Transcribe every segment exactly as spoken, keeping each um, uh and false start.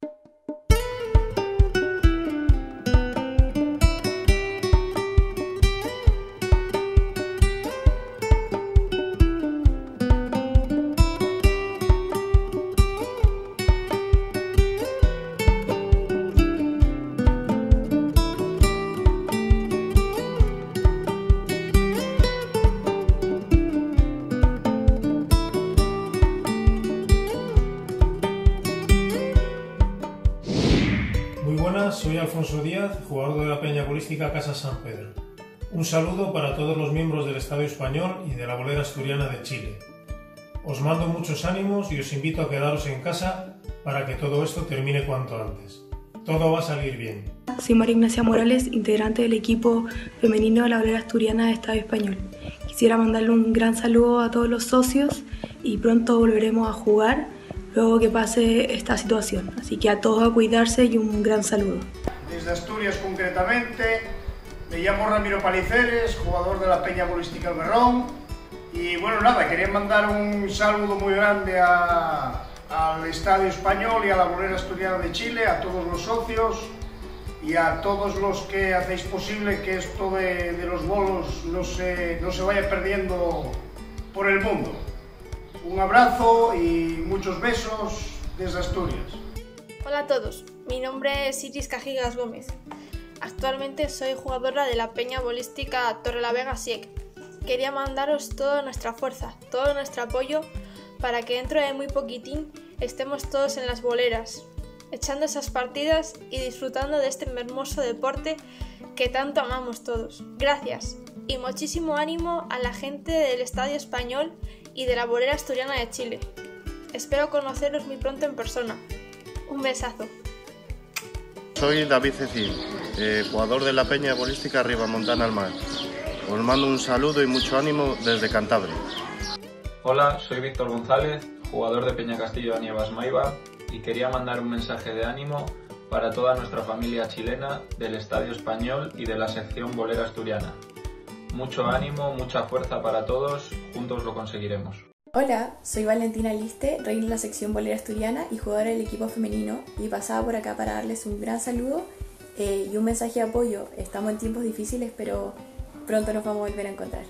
Soy Alfonso Díaz, jugador de la Peña Bolística Casa San Pedro. Un saludo para todos los miembros del Estadio Español y de la Bolera Asturiana de Chile. Os mando muchos ánimos y os invito a quedaros en casa para que todo esto termine cuanto antes. Todo va a salir bien. Soy María Ignacia Morales, integrante del equipo femenino de la Bolera Asturiana de Estadio Español. Quisiera mandarle un gran saludo a todos los socios y pronto volveremos a jugar luego que pase esta situación. Así que a todos a cuidarse y un gran saludo. Desde Asturias concretamente, me llamo Ramiro Paliceres, jugador de la Peña Bolística El Berrón. Y bueno, nada, quería mandar un saludo muy grande a, al Estadio Español y a la Bolera Asturiana de Chile, a todos los socios y a todos los que hacéis posible que esto de, de los bolos no se, no se vaya perdiendo por el mundo. Un abrazo y muchos besos desde Asturias. Hola a todos, mi nombre es Iris Cajigas Gómez. Actualmente soy jugadora de la Peña Bolística Torrelavega S I E C. Quería mandaros toda nuestra fuerza, todo nuestro apoyo para que dentro de muy poquitín estemos todos en las boleras, echando esas partidas y disfrutando de este hermoso deporte que tanto amamos todos. Gracias y muchísimo ánimo a la gente del Estadio Español y de la Bolera Asturiana de Chile. Espero conoceros muy pronto en persona. Un besazo. Soy David Cecil, eh, jugador de la Peña Bolística Ribamontana al Mar. Os mando un saludo y mucho ánimo desde Cantabria. Hola, soy Víctor González, jugador de Peña Castillo de Nievas Maiva, y quería mandar un mensaje de ánimo para toda nuestra familia chilena del Estadio Español y de la sección Bolera Asturiana. Mucho ánimo, mucha fuerza para todos, juntos lo conseguiremos. Hola, soy Valentina Liste, reina de la sección Bolera Asturiana y jugadora del equipo femenino, y pasaba por acá para darles un gran saludo eh, y un mensaje de apoyo. Estamos en tiempos difíciles, pero pronto nos vamos a volver a encontrar.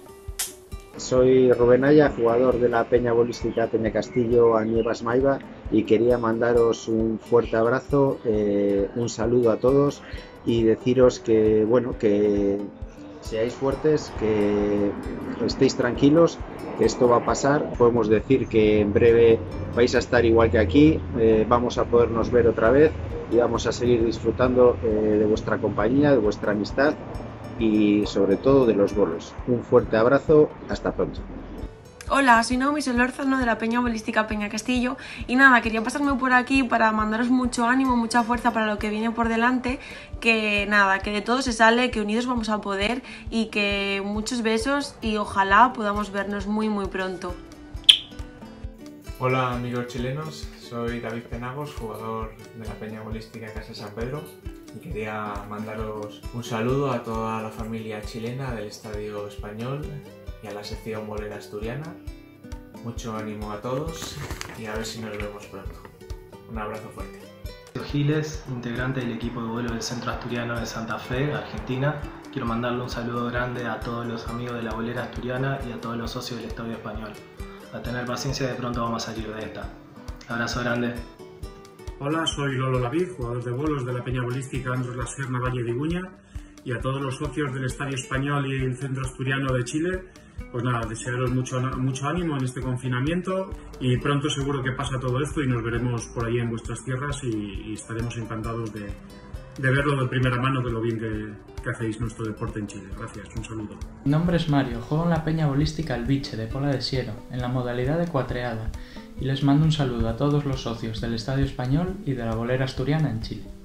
Soy Rubén Aya, jugador de la Peña Bolística Peña Castillo a Nievas Maiva, y quería mandaros un fuerte abrazo, eh, un saludo a todos y deciros que, bueno, que seáis fuertes, que estéis tranquilos, que esto va a pasar. Podemos decir que en breve vais a estar igual que aquí, eh, vamos a podernos ver otra vez y vamos a seguir disfrutando eh, de vuestra compañía, de vuestra amistad y sobre todo de los bolos. Un fuerte abrazo, hasta pronto. Hola, soy Naomi Solórzano de la Peña Bolística Peña Castillo y nada, quería pasarme por aquí para mandaros mucho ánimo, mucha fuerza para lo que viene por delante, que nada, que de todo se sale, que unidos vamos a poder y que muchos besos y ojalá podamos vernos muy muy pronto. Hola amigos chilenos, soy David Penagos, jugador de la Peña Bolística Casa San Pedro, y quería mandaros un saludo a toda la familia chilena del Estadio Español y a la sección Bolera Asturiana. Mucho ánimo a todos y a ver si nos vemos pronto. Un abrazo fuerte. Soy Giles, integrante del equipo de vuelo del Centro Asturiano de Santa Fe, Argentina. Quiero mandarle un saludo grande a todos los amigos de la Bolera Asturiana y a todos los socios del Estadio Español. A tener paciencia, de pronto vamos a salir de esta. Abrazo grande. Hola, soy Lolo Lavid, jugador de bolos de la Peña Bolística Andros La Serna Valle de Iguña, y a todos los socios del Estadio Español y el Centro Asturiano de Chile, pues nada, desearos mucho, mucho ánimo en este confinamiento y pronto seguro que pasa todo esto y nos veremos por ahí en vuestras tierras y, y estaremos encantados de, de verlo de primera mano, de lo bien que, que hacéis nuestro deporte en Chile. Gracias, un saludo. Mi nombre es Mario, juego en la Peña Bolística El Biche de Pola de Siero, en la modalidad de cuatreada, y les mando un saludo a todos los socios del Estadio Español y de la Bolera Asturiana en Chile.